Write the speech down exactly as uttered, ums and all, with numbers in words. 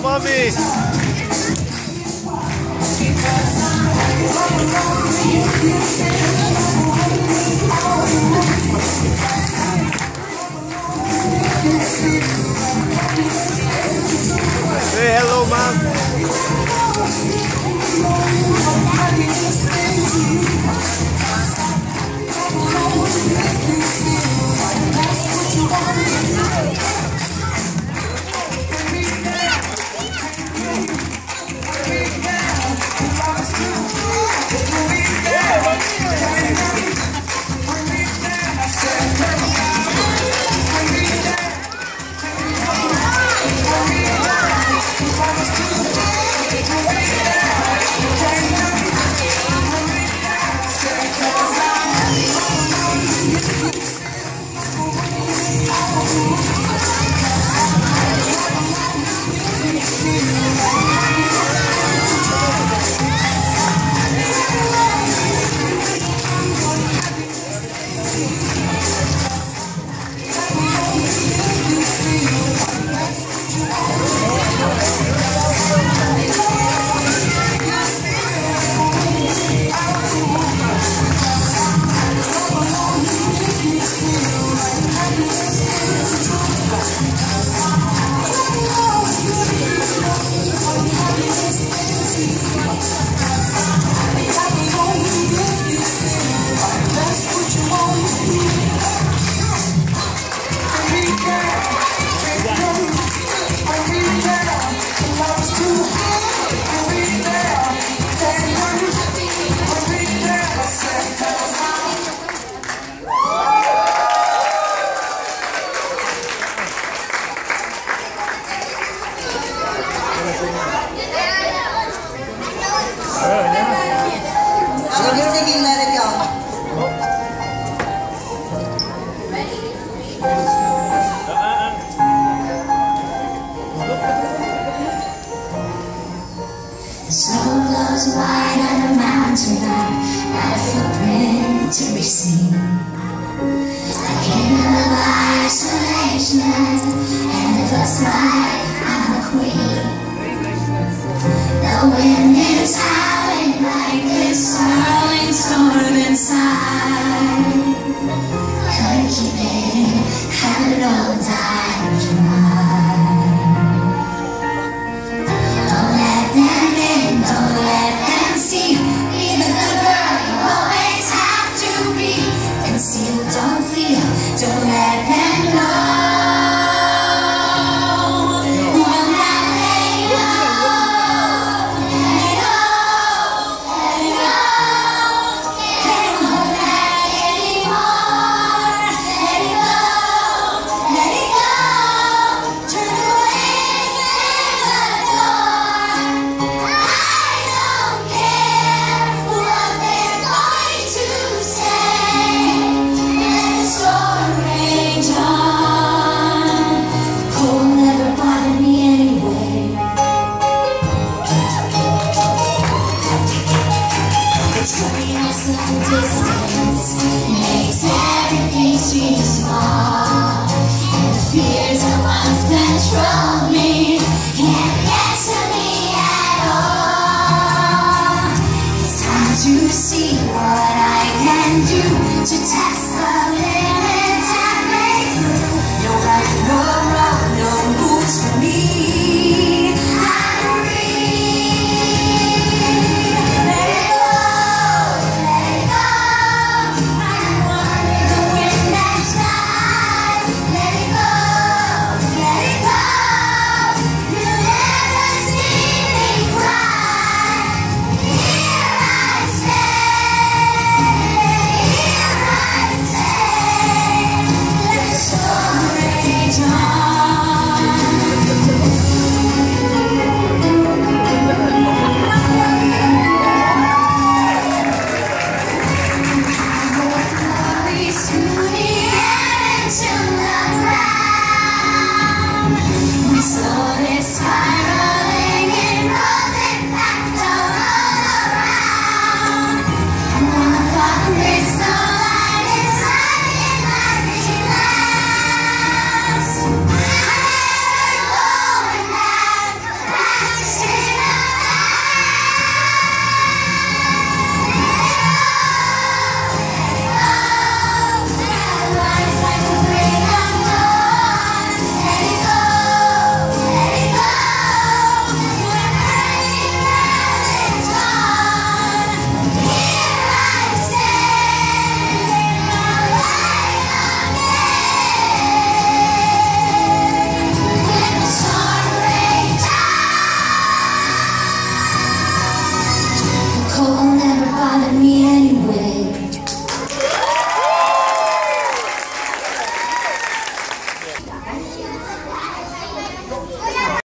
mommy. Say hello, mom. Wide on a mountain top, not a footprint to be seen. I came of isolation, and it looks like I'm a queen. The wind is howling like this swirling storm inside. Couldn't keep it in, had it all died tonight. Don't let them in, don't let them see. Be the good girl you always have to be. Conceal, don't feel, don't let them know. Will not lay low. find me anyway.